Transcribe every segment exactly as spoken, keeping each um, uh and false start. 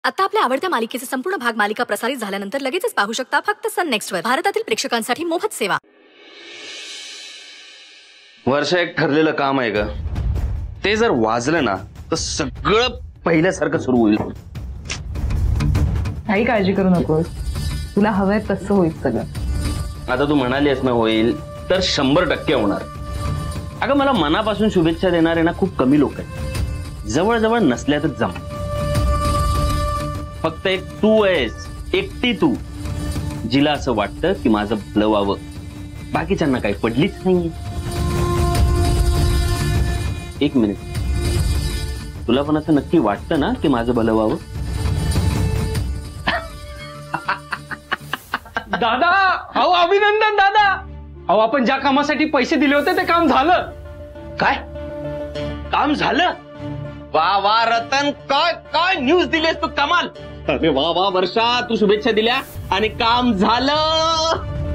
आता आपल्या आवडत्या मालिकेचे संपूर्ण भाग मालिका प्रसारित झाल्यानंतर लगेचच पाहू शकता फक्त सन नेक्स्ट वर. भारतातील प्रेक्षकांसाठी मोफत सेवा. वर्ष एक ठरलेलं काम आहे ग, ते जर वाजलं ना तर सगळं पहिल्यासारखं सुरू होईल. काही काळजी करू नकोस, तुला हवंय तसं होईल सगळं. आता तू म्हणालीस ना होईल तर शंभर टक्के होणार. अगं मला मनापासून शुभेच्छा देणारे ना खूप कमी लोक आहेत, जवळजवळ नसल्यातच जम. फक्त एक तू आहेस, एकटी तू, जिला असं वाटतं की माझं भलं व्हावं. बाकीच्यांना काही पडलीच नाहीये. एक मिनिट, तुला पण असं नक्की वाटतं ना की माझं भलं व्हावं? दादा, अहो अभिनंदन दादा. अहो आपण ज्या कामासाठी पैसे दिले होते ते काम झालं. काय काम झालं? वा वा रतन, काय काय न्यूज दिलीस तू, कमाल. अरे वा वा वर्षा, तू शुभेच्छा दिल्या आणि काम झालं.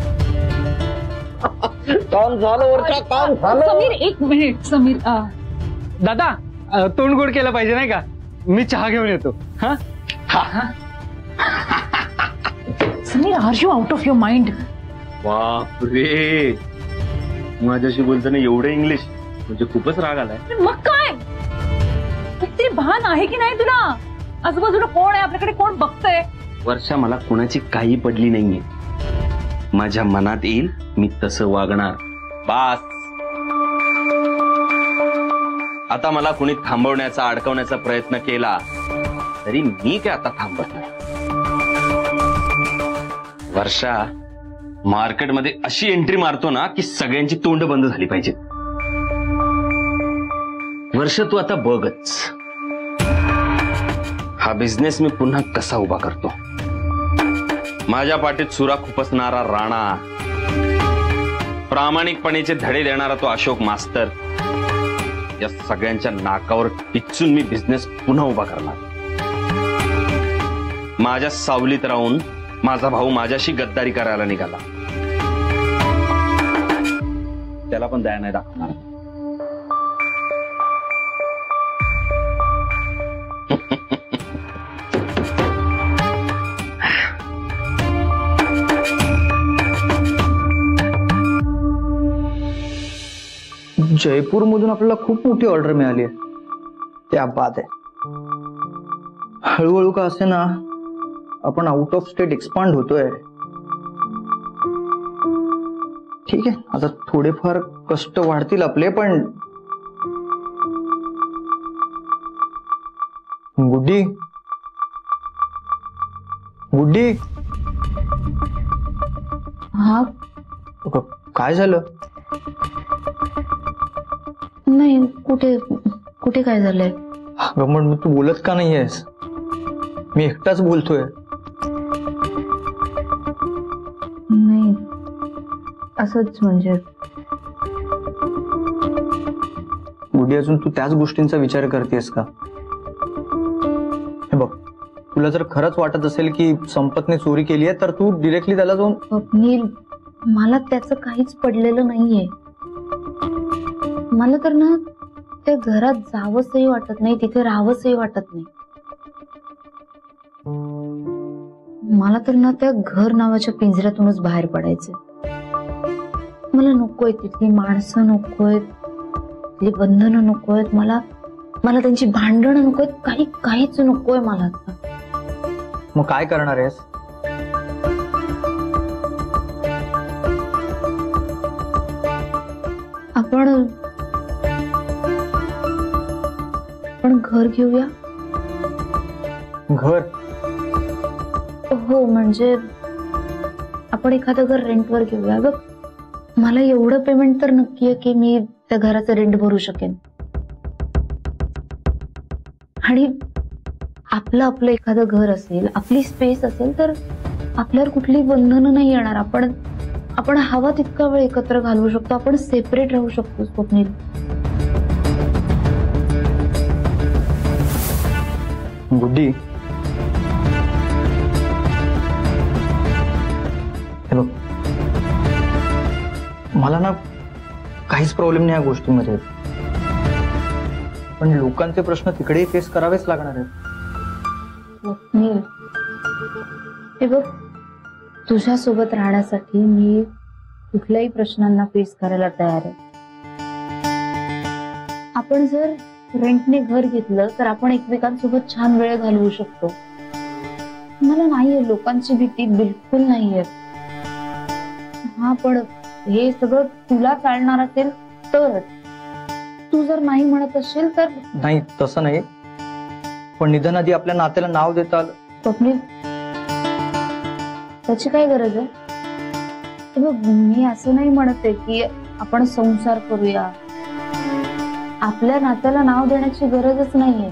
काम झालं वर्षा, काम झालं. समीर एक मिनिट. समीर दादा, तोंड गोड केलं पाहिजे नाही का? मी चहा घेऊन येतो. हा Sameer, are you out of your mind? बापरे, माझ्याशी बोलताना एवढं इंग्लिश, म्हणजे खूपच राग आलाय. मग काय, किती भान आहे की नाही तुला? आजूबाजूला कोण आहे, आपल्याकडे कोण बघतंय? वर्षा, मला कोणाची काही पडली नाहीये. माझ्या मनात येईल मी तसं वागणार. बास. आता मला कुणी थांबवण्याचा, अडकवण्याचा प्रयत्न केला तरी मी काय आता थांबत नाही. वर्षा, मार्केटमध्ये अशी एंट्री मारतो ना की सगळ्यांची तोंड बंद झाली पाहिजे. वर्ष, तू आता बघच हा बिझनेस मी पुन्हा कसा उभा करतो. माझ्या पाठीत सुरा खुपसणारा राणा, प्रामाणिकपणेचे धडे देणारा तो अशोक मास्तर, या सगळ्यांच्या नाकावर टिचून मी बिझनेस पुन्हा उभा करणार. माझ्या सावलीत राहून माझा भाऊ माझ्याशी गद्दारी करायला निघाला, त्याला पण दया नाही दाखवणार. जयपूर मधून आपल्याला खूप मोठी ऑर्डर मिळाली आहे. त्या बात आहे. हळूहळू का असे ना आपण आउट ऑफ स्टेट एक्सपांड होतोय. ठीक आहे, आता थोडेफार कष्ट वाढतील आपले, पण गुड्डी गुड्डी हा काय झालं? नाही, कुठे कुठे काय झालंय? अगं मग तू बोलत का नाहीयेस? मी एकटाच बोलतोय. नाही, असंच म्हणजे. गुडी, अजून तू त्याच गोष्टींचा विचार करतेस का? हे बघ, तुला जर खरंच वाटत असेल की संपतने चोरी केली आहे तर तू डिरेक्टली त्याला जाऊन. स्वप्नील, मला त्याचं काहीच पडलेलं नाहीये. मला तर ना त्या घरात जावंसही वाटत नाही, तिथे राहावंसही वाटत नाही. मला तर ना त्या घर नावाच्या पिंजऱ्यातूनच बाहेर पडायचंय. मला नकोय तिथली माणसं, नकोय तिथली बंधनं, नकोयत मला. मला त्यांची भांडणं नकोयत, काही काहीच नकोय मला आता. मग काय करणार आहेस? आपण आपण घर घेऊया. घर? हो, म्हणजे आपण एखादं घर रेंटवर घेऊया. बघ, मला एवढं पेमेंट तर नक्की आहे की मी त्या घराचं रेंट भरू शकेन. आणि आपलं आपलं एखादं घर असेल, आपली स्पेस असेल तर आपल्यावर कुठली बंधनं नाही येणार. आपण आपण हवा तितका वेळ एकत्र घालवू शकतो, आपण सेपरेट राहू शकतो. स्वप्नील, गुड्डी, हे बघ, मला ना काहीच प्रॉब्लेम नाही या गोष्टीमध्ये, पण लोकांचे प्रश्न तिकडेही फेस करावेच लागणार आहेत. नील, हे बघ, तुझ्यासोबत राहण्यासाठी मी कुठल्याही प्रश्नांना फेस करायला तयार आहे. आपण जर रेंटने घर घेतलं तर आपण एकमेकांसोबत छान वेळ घालवू शकतो. मला नाहीये लोकांची भीती, बिलकुल नाहीये. हा, पण हे सगळं तुला चालणार असेल तर. तू जर नाही म्हणत असेल तर. नाही, तसं नाही, पण निधन आधी आपल्या नात्याला नाव देता आलं. स्वप्नील, त्याची काय गरज आहे? मी असं नाही म्हणते की आपण संसार करूया. आपल्या नात्याला नाव देण्याची गरजच नाहीये.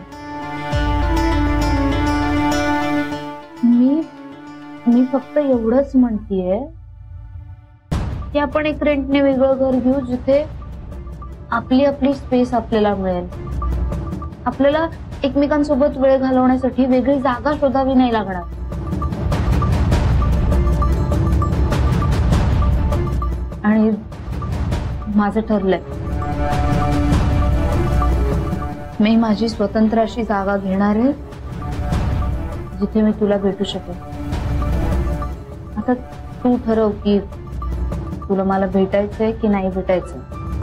मी मी फक्त एवढंच म्हणतीये की आपण एक रेंटने वेगळं घर घेऊ जिथे आपली आपली स्पेस आपल्याला मिळेल. आपल्याला एकमेकांसोबत वेळ घालवण्यासाठी वेगळी जागा शोधावी नाही लागणार. आणि माझं ठरलंय, मी माझी स्वतंत्र अशी जागा घेणार आहे जिथे मी तुला भेटू शकेन. आता तू ठरव की तुला मला भेटायचंय की नाही भेटायचं.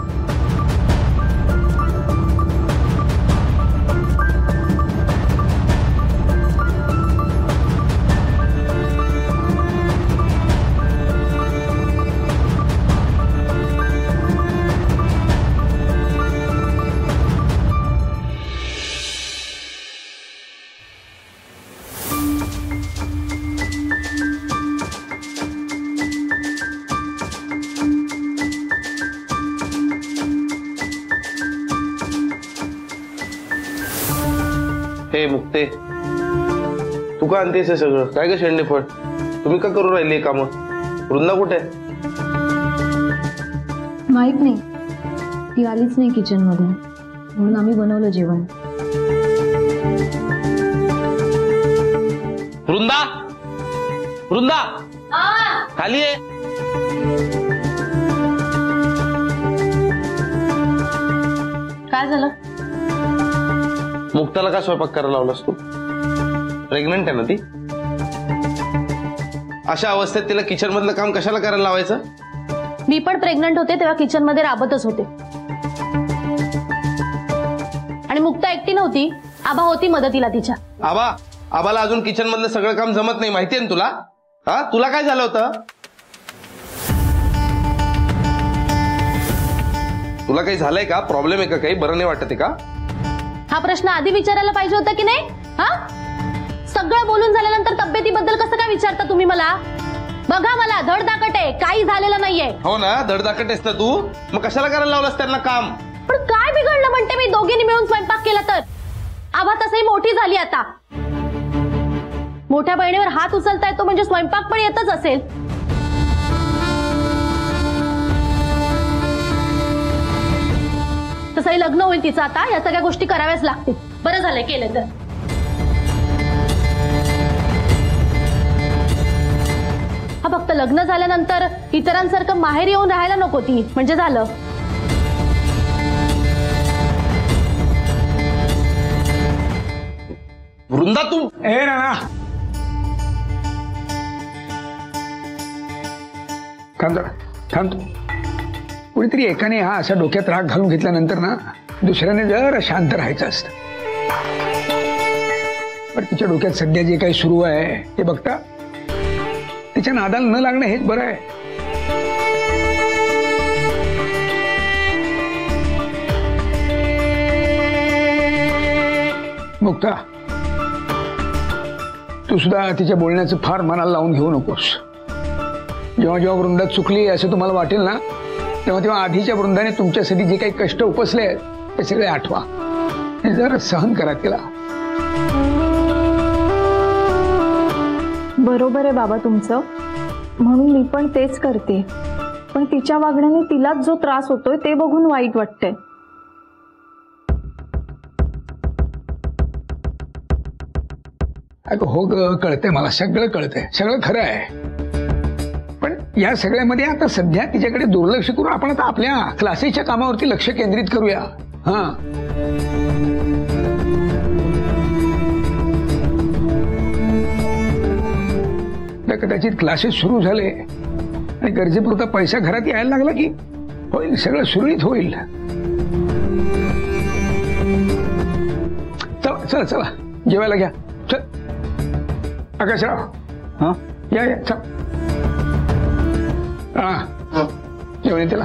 हे मुक्ते, तू का आणतेस हे सगळं? काय ग शेंडेफळ, तुम्ही का करू राहिली कामं? वृंदा कुठे? माहित नाही, ती आलीच नाही किचन मध्ये, म्हणून आम्ही बनवलं जेवण. वृंदा, वृंदा खाली ये. काय झालं? मुक्ताला का स्वयंपाक करायला लावलास तू? प्रेग्नंट आहे ना ती? अशा अवस्थेत तिला किचन मधलं काम कशाला करायला लावायचं? मी पण प्रेग्नंट होते तेव्हा किचन मध्ये राबतच होते. आणि मुक्ता एकटी नव्हती, आबा होती मदतीला तिच्या. आबा? आबाला अजून किचन मधलं सगळं काम जमत नाही, माहितीये ना तुला? हा, तुला काय झालं होतं? तुला काही झालंय का? प्रॉब्लेम आहे का? काही बरं नाही वाटत आहे का? हा प्रश्न आधी विचारायला पाहिजे होता की नाही? हा, सगळं बोलून झाल्यानंतर तब्येतीबद्दल कसं काय विचारता तुम्ही मला? बघा, मला धडधाकट आहे, काही झालेलं नाहीये. हो ना, धडधाकट आहेस ना तू, मग कशाला करायला लावलंस त्यांना काम? पण काय बिघडलं म्हणते मी दोघींनी मिळून स्वयंपाक केला तर? आभा तसही मोठी झाली आता, मोठ्या बहिणीवर हात उचलता येतो म्हणजे स्वयंपाक पण येतच असेल. तसंही लग्न होईल तिचं आता, या सगळ्या गोष्टी कराव्याच लागतील. बरं झालंय केलं तर. हा, फक्त लग्न झाल्यानंतर इतरांसारखं माहेर येऊन राहायला नको ती, म्हणजे झालं. वृंदा तू ए राणा, थांब जरा, थांब. कुणीतरी एकाने हा असा डोक्यात राग घालून घेतल्यानंतर ना दुसऱ्याने जरा शांत राहायचं असतं. पण तिच्या डोक्यात सध्या जे काही सुरू आहे ते बघता तिच्या नादाला न लागणं हेच बरं आहे. मुक्ता, तू सुद्धा तिच्या बोलण्याचं फार मनाला लावून घेऊ नकोस. जेव्हा जेव्हा वृंदात चुकली असं तुम्हाला वाटेल ना, तेव्हा तेव्हा आधीच्या वृंदाने तुमच्यासाठी जे काही कष्ट उपसले आहेत ते सगळे आठवा. हे जरा सहन करा तिला. बरोबर आहे बाबा तुमचं, म्हणून मी पण तेच करते. पण तिच्या वागण्याने तिलाच जो त्रास होतोय ते बघून वाईट वाटतंय. अगं हो ग, कळतंय मला, सगळं कळतंय, सगळं खरं आहे. पण या सगळ्यामध्ये आता सध्या तिच्याकडे दुर्लक्ष करून आपण आता आपल्या क्लासेसच्या कामावरती लक्ष केंद्रित करूया. हा, कदाचित क्लासेस सुरू झाले आणि गरजेपुरता पैसा घरात यायला लागला की होईल, सगळं सुरळीत होईल. चला चला चला जेवायला घ्या. चल आकाशराव, हा या या चल. हा जेवण त्याला.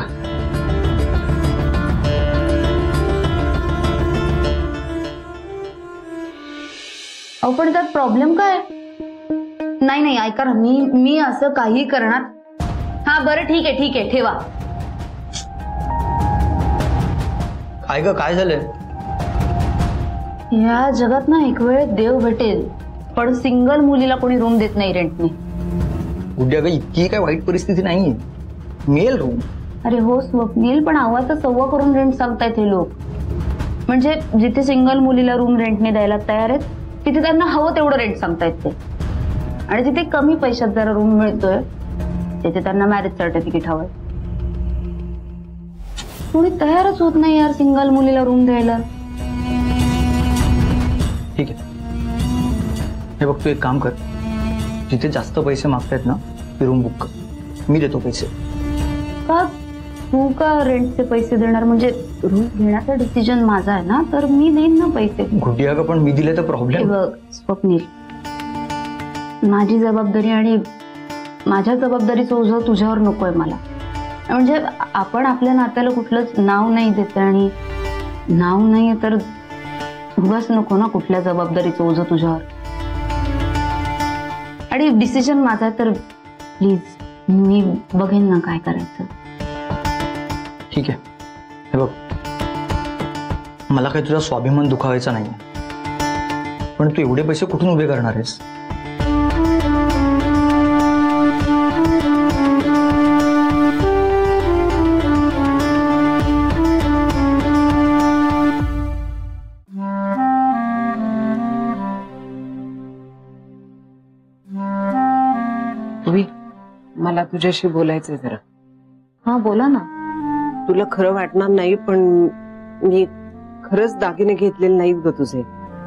अहो पण त्यात प्रॉब्लेम काय? नाही नाही ऐका ना, मी मी असं काही करणार. हा बरं ठीक आहे ठीक आहे ठेवा. काय ग काय झालंय? या जगात ना एक वेळ देव भेटेल पण सिंगल मुलीला कोणी रूम देत नाही रेंटने. गुड्या ग इतकी काय वाईट परिस्थिती नाहीये, मिळेल रूम. अरे हो स्वप्नील, पण आवाज सव्वा करून रेंट सांगतायत हे लोक. म्हणजे जिथे सिंगल मुलीला रूम रेंटने द्यायला तयार आहेत तिथे त्यांना हवं तेवढं रेंट सांगतायत ते, आणि जिथे कमी पैशात जरा रूम मिळतोय तिथे त्यांना मॅरेज सर्टिफिकेट हवंय. कोणी तयारच होत नाही यार सिंगल मुलीला रूम द्यायला. ठीक आहे, हे बघ तू एक काम कर, जिथे जास्त पैसे मागतायत ना ती रूम बुक कर, मी देतो पैसे. का तू का रेंटचे पैसे देणार? म्हणजे रूम घेण्याचा डिसिजन माझा आहे ना, तर मी देईन ना पैसे. गुड्या ग पण मी दिले तर प्रॉब्लेम. बघ स्वप्नील, माझी जबाबदारी आणि माझ्या जबाबदारीचं ओझं तुझ्यावर नकोय मला. म्हणजे आपण आपल्या नात्याला कुठलंच नाव नाही देत, आणि नाव नाही तर उगाच नको ना कुठल्या जबाबदारीचं ओझं तुझ्यावर. आणि डिसिजन माझा, तर प्लीज मी बघेन ना काय करायचं. ठीक आहे, हे बघ मला काही तुझा स्वाभिमान दुखावायचा नाहीये, पण तू एवढे पैसे कुठून उभे करणार आहेस? मला तुझ्याशी बोलायचंय जरा. हा बोला ना. तुला खरं वाटणार नाही पण मी खरंच दागिने घेतलेले नाहीत ग तुझे.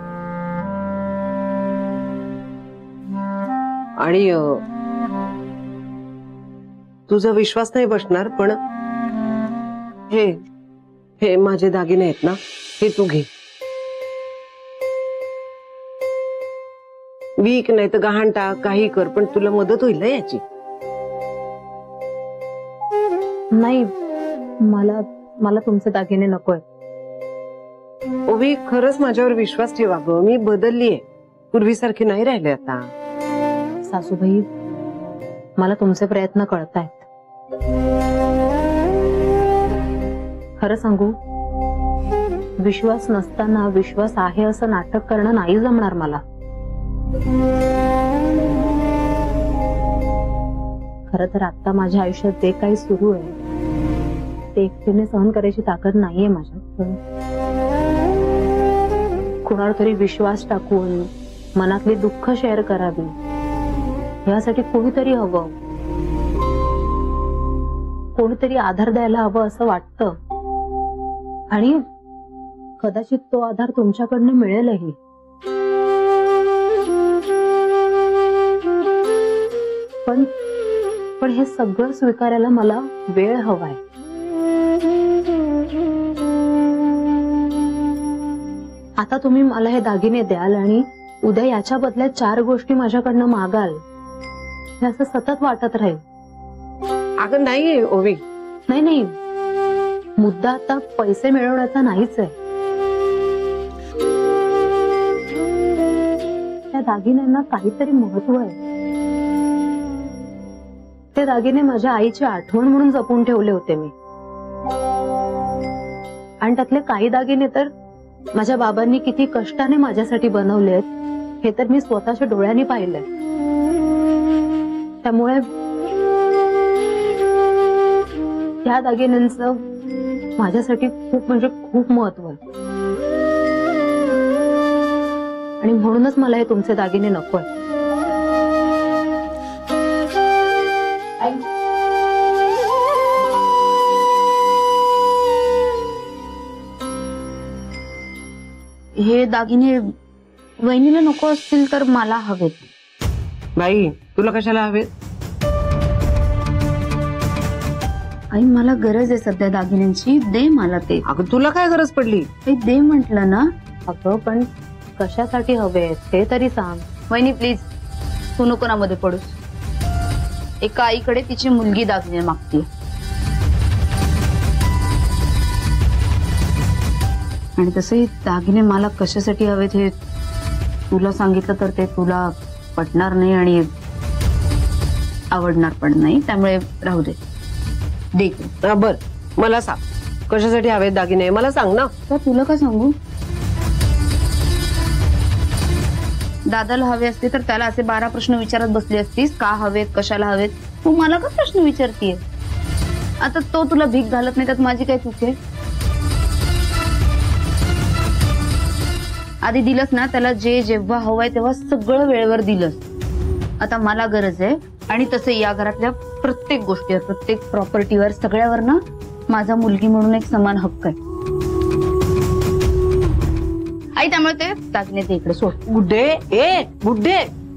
आणि तुझा विश्वास नाही बसणार पण हे हे माझे दागिने आहेत ना, हे तू घे. वीक नाही तर गहाण टाक, काही कर, पण तुला मदत होईल ना याची. नाही मला मला तुमचे दागिने नकोय. ओवी खरंच माझ्यावर विश्वास ठेवा ग, मी बदललीये, पूर्वीसारखी नाही राहिले आता. सासूबाई मला तुमचे प्रयत्न कळतायत. खरं सांगू, विश्वास नसताना विश्वास आहे असं नाटक करणं नाही जमणार मला. खरं तर आता माझ्या आयुष्यात जे काही सुरू आहे ते एकटीने सहन करायची ताकद नाहीये माझ्यात. कुणावर तरी विश्वास टाकून मनातली दुःख शेअर करावी यासाठी कोणीतरी हवं, कोणीतरी आधार द्यायला हवं असं वाटतं. आणि कदाचित तो आधार तुमच्याकडनं मिळेलही. पण पण हे सगळं स्वीकारायला मला वेळ हवाय. आता तुम्ही मला हे दागिने द्याल आणि उद्या याच्या बदल्यात चार गोष्टी माझ्याकडनं मागाल, हे असं सतत वाटत राहील. अगं नाही ओवी, नाही नाही, मुद्दा आता पैसे मिळवण्याचा नाहीच आहे. त्या दागिन्यांना काहीतरी महत्व आहे. ते दागिने माझ्या आईची आठवण म्हणून जपून ठेवले होते मी, आणि त्यातले काही दागिने तर माझ्या बाबांनी किती कष्टाने माझ्यासाठी बनवलेत हे तर मी स्वतःच्या डोळ्यांनी पाहिलंय. त्यामुळे त्या दागिन्यांचं माझ्यासाठी खूप म्हणजे खूप महत्व आहे. आणि म्हणूनच मला हे तुमचे दागिने नकोय. हे दागिने वहिनीला नको असतील तर मला हवेत. बाई तुला कशाला हवे? आई मला गरज आहे सध्या दागिन्यांची, दे मला ते. अगं तुला काय गरज पडली? आई दे म्हटलं ना. अगं पण कशासाठी हवे ते तरी सांग. वहिनी प्लीज, तू नको ना मध्ये पडूस. एका आईकडे तिची मुलगी दागिने मागते आणि तसे दागिने मला कशासाठी हवेत हे तुला सांगितलं तर ते तुला पटणार नाही आणि आवडणार पण नाही, त्यामुळे राहू दे. दे. बर मला सांग कशासाठी हवेत दागिने, मला सांग ना. तर तुला का सांगू? दादाला हवे असते तर त्याला असे बारा प्रश्न विचारत बसली असतीस. का हवेत, कशाला हवेत. तू मला का प्रश्न विचारतीये? आता तो तुला भीक घालत नाही त्यात माझी काय चूक आहे? आधी दिलंस ना त्याला, जे जेव्हा हवंय तेव्हा सगळं वेळेवर दिलंस. आता मला गरज आहे आणि तसे या घरातल्या प्रत्येक गोष्टीवर, प्रत्येक प्रॉपर्टीवर, सगळ्यावर ना माझा मुलगी म्हणून एक समान हक्क आहे आई. त्यामुळे ते दागिने ते इकडे सोड. बुड्ढे, ए बुड्ढे.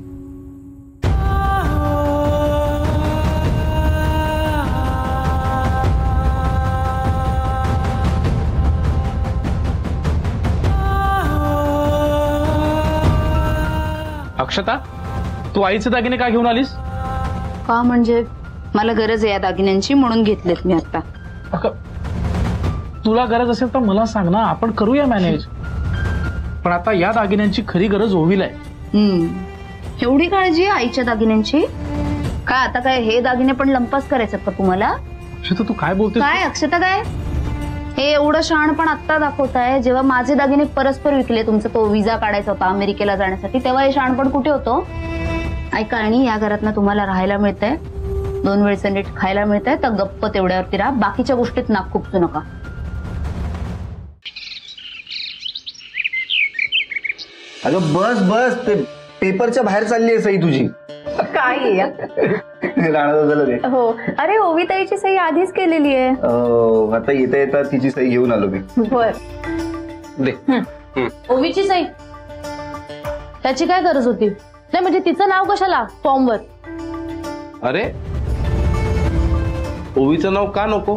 अक्षता, तू आईचे दागिने का घेऊन आलीस? का म्हणजे मला गरज आहे या दागिन्यांची म्हणून घेतलेत मी आता. तुला गरज असेल तर मला सांग ना, आपण करूया मॅनेज. पण आता या दागिन्यांची खरी गरज ओवीला आहे. हम्म एवढी काळजी आहे आईच्या दागिन्यांची? काय आता काय हे दागिने पण लंपास करायचं का तुम्हाला? अक्षता तू काय बोलतेस? काय अक्षता काय हे एवढं शहाण पण आत्ता दाखवताय? जेव्हा माझे दागिने परस्पर विकले, तुमचा तो विजा काढायचा होता अमेरिकेला जाण्यासाठी, तेव्हा हे शहाणपण कुठे होतं? ऐका, आणि या घरात ना तुम्हाला राहायला मिळतंय, दोन वेळचं नीट खायला मिळतंय, तर गप्प तेवढ्यावरती राहा. बाकीच्या गोष्टीत नाक खुपसू नका. अगं बस बस, ते पेपरच्या बाहेर चालली आहे सई तुझी. काय राणा दादाला दे. हो, अरे ओविताईची सही आधीच केलेली आहे. आता येता येता तिची सही घेऊन आलो मी. बर दे. ओवीची सही त्याची काय गरज होती? नाही म्हणजे तिचं नाव कशाला फॉर्मवर? अरे ओवीचं नाव का नको?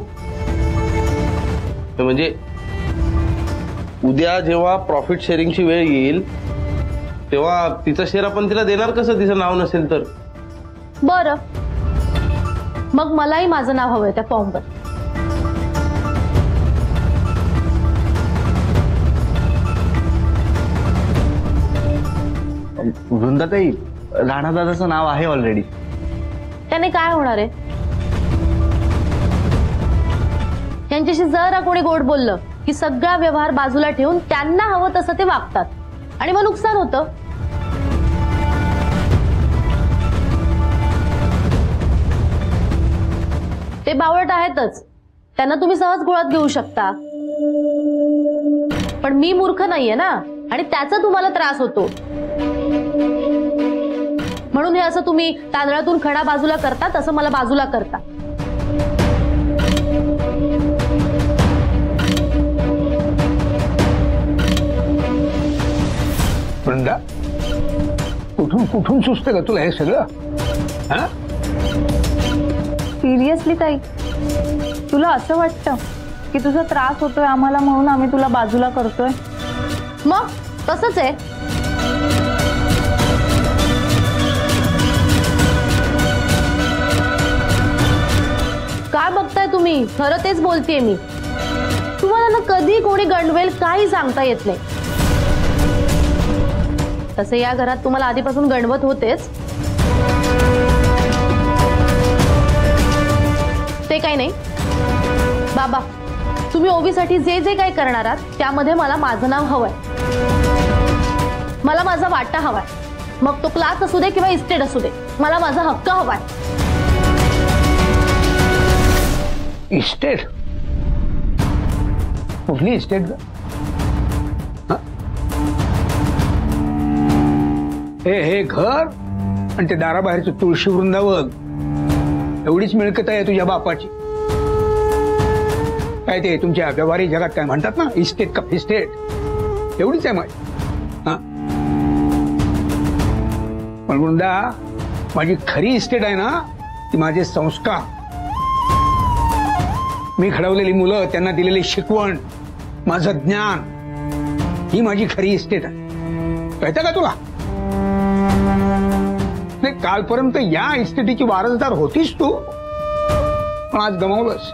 म्हणजे उद्या जेव्हा प्रॉफिट शेअरिंगची वेळ येईल तेव्हा तिचा शेअर आपण तिला देणार कसं, तिचं नाव नसेल तर? बरं, मग मलाही माझं नाव हवंय त्या फॉर्मवर. वृंदाताई, राणा दादाचं नाव आहे ऑलरेडी. त्याने काय होणार आहे? त्यांच्याशी जरा कोणी गोड बोललं की सगळा व्यवहार बाजूला ठेवून त्यांना हवं तसं ते वागतात आणि मग नुकसान होतं. ते बावळट आहेतच, त्यांना तुम्ही सहज गोळात घेऊ शकता, पण मी मूर्ख नाहीये ना, आणि त्याचा तुम्हाला त्रास होतो. म्हणून हे असं तुम्ही तांदळातून खडा बाजूला करता तसं मला बाजूला करता. वृंदा, कुठून कुठून सुचतं का तुला हे सगळं? हा, सिरियसली ताई, तुला असं वाटतं की तुझा त्रास होतोय आम्हाला म्हणून आम्ही तुला बाजूला करतोय? मग तसंच आहे. काय बघताय तुम्ही? खरं तेच बोलतेय मी. तुम्हाला ना कधी कोणी गंडवेल काही सांगता येत नाही. तसे या घरात तुम्हाला आधीपासून गणवत होतेच, ते काही नाही. बाबा, तुम्ही ओवीसाठी जे जे काही करणार आहात त्यामध्ये मला माझं नाव हवंय, मला माझा वाटा हवाय. मग तो क्लास असू दे किंवा इस्टेट असू दे, मला माझा हक्क हवाय. इस्टेट? कुठली इस्टेट? हे हे घर आणि ते दाराबाहेरचं तुळशी वृंदावन, एवढीच मिळकत आहे तुझ्या बापाची? काय ते तुमच्या व्यवहारिक जगात काय म्हणतात ना, इस्टेट का फिस्टेट, एवढीच आहे माझी. हा, पण वृंदा, माझी खरी इस्टेट आहे ना ती माझे संस्कार, मी घडवलेली मुलं, त्यांना दिलेली शिकवण, माझं ज्ञान, ही माझी खरी इस्टेट आहे. कळतं का तुला? नाही, कालपर्यंत या इस्टेटीची वारसदार होतीस तू, पण आज गमावलंस.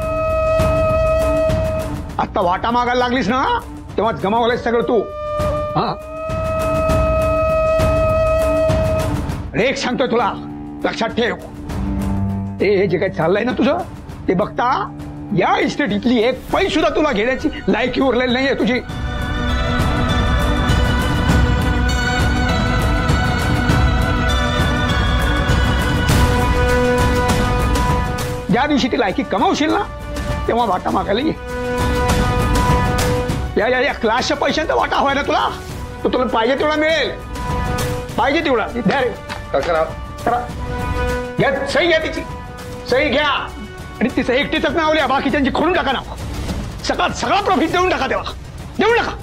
आता वाटा मागायला लागलीस ना तेव्हाच गमावलंस सगळं तू. हा, एक सांगतोय तुला, लक्षात ठेव. हे जे काही चाललंय ना तुझं ते बघता या इस्टेटीतली एक पै सुद्धा तुला घेण्याची लायकी उरलेली नाहीये तुझी. ज्या दिवशी ती लायकी कमावशील ना तेव्हा वाटा मागायला ये. या या क्लासच्या पैशांचा वाटा हवाय ना तुला, तो तुला पाहिजे तेवढा मिळेल, पाहिजे तेवढा. द्या रे घ्या, सही घ्या, तिची सही घ्या आणि तिचं एकटीच नाव लिहा, बाकीच्यांची खोडून टाका नाव. सगळा सगळा प्रॉफिट देऊन टाका, तेव्हा देऊन टाका.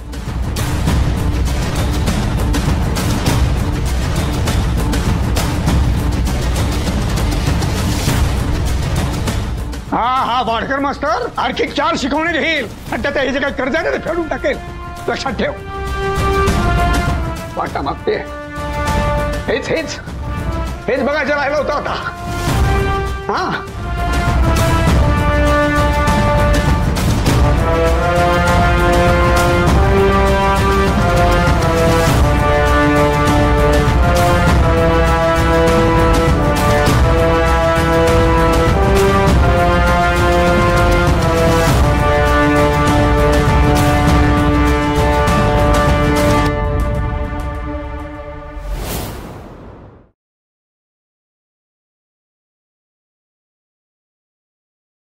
हा हा वाडकर मास्टर आणखी चार शिकवणे घेईल आणि त्याचं हे जे काही कर्ज आहे ना ते फेडून टाकेल. लक्षात ठेव. वाटा मागते हेच हेच हेच बघायचं राहिलं होतं आता. हा